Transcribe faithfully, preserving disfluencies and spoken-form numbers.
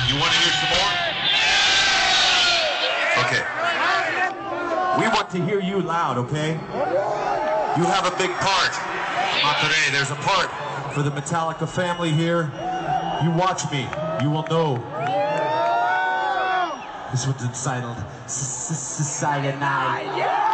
You want to hear some more? Okay. We want to hear you loud, okay? You have a big part. Monterrey, there's a part for the Metallica family here. You watch me, you will know. This one's entitled Cyanide.